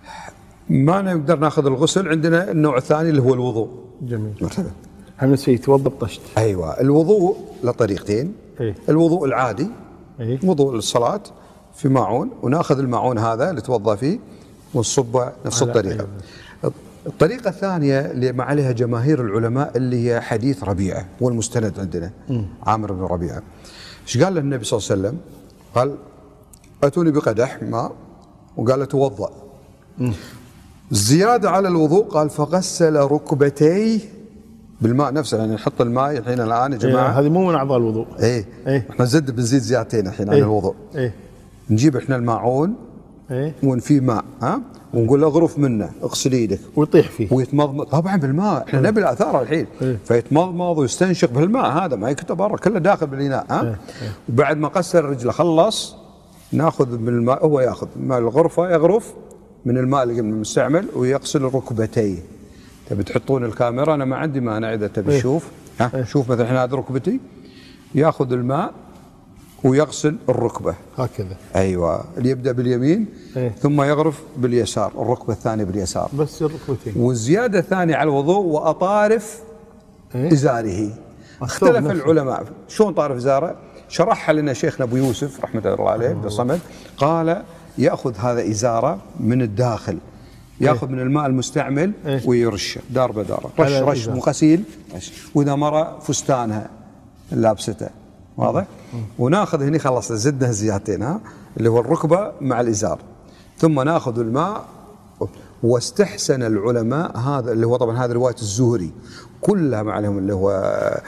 ما نقدر ناخذ الغسل، عندنا النوع الثاني اللي هو الوضوء. جميل. مرحبا. هم يتوضا بطشت. ايوه، الوضوء له طريقتين. إيه؟ الوضوء العادي، إيه؟ وضوء الصلاة في ماعون، وناخذ الماعون هذا اللي توضا فيه ونصبه نفس الطريقة. الطريقة الثانية اللي ما عليها جماهير العلماء اللي هي حديث ربيعة، هو المستند عندنا. عامر بن ربيعة ايش قال له النبي صلى الله عليه وسلم؟ قال اتوني بقدح ماء وقال له توضأ. زيادة على الوضوء قال فغسل ركبتيه بالماء نفسه، يعني نحط الماء الحين الان يا جماعه. هذه مو من اعضاء الوضوء. ايه احنا بنزيد زيادتين الحين عن الوضوء. نجيب احنا الماعون وان فيه ماء، ونقول له اغرف منه، اغسل ايدك ويطيح فيه ويتمضمض طبعا بالماء، احنا نبي الاثار الحين. فيتمضمض ويستنشق بالماء هذا، ما يكتب برا، كله داخل بالاناء. وبعد ما غسل رجله خلص، ناخذ من الماء، هو ياخذ ماء الغرفه، يغرف من الماء اللي قبل المستعمل ويغسل ركبتيه. تبي تحطون الكاميرا، انا ما عندي مانع اذا تبي تشوف. شوف مثلا الحين هذه ركبتي، ياخذ الماء ويغسل الركبه هكذا. ايوه، اللي يبدا باليمين ثم يغرف باليسار، الركبه الثانيه باليسار بس الركبتين. والزياده الثانيه على الوضوء واطارف ازاره. اختلف العلماء شلون طارف ازاره، شرحها لنا شيخنا ابو يوسف رحمه الله عليه بالصمد. قال ياخذ هذا ازاره من الداخل، ياخذ من الماء المستعمل ويرشه دار بدار، رش مو غسيل، واذا مره فستانها لابسته، واضح؟ وناخذ هنا خلص زدنا زيادتين، اللي هو الركبه مع الازار، ثم ناخذ الماء. واستحسن العلماء هذا اللي هو طبعا هذا روايه الزهري كلها مع عليهم اللي هو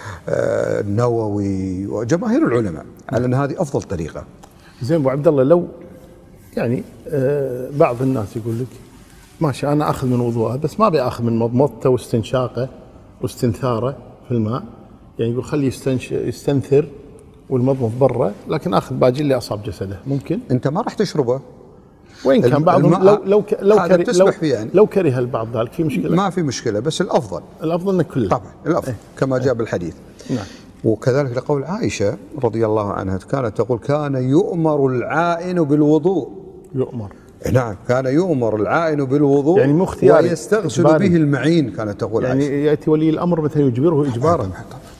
النووي وجماهير العلماء على ان هذه افضل طريقه. زين ابو عبد الله، لو يعني بعض الناس يقول لك ماشي انا اخذ من وضوءه بس ما ابي اخذ من مضمضته واستنشاقه واستنثاره في الماء، يعني يقول خليه يستنثر والمضمض برا، لكن اخذ باقي اللي اصاب جسده، ممكن؟ انت ما راح تشربه وين كان بعضهم لو كره البعض ذلك في مشكله؟ ما في مشكله، بس الافضل انك كله طبعا الافضل كما جاء بالحديث. نعم. وكذلك لقول عائشه رضي الله عنها كانت تقول كان يؤمر العائن بالوضوء. يؤمر؟ نعم، كان يؤمر العائن بالوضوء يعني مو اختياري ويستغسل به المعين، كانت تقول يعني عائشة. ياتي ولي الامر مثلا يجبره اجبارا.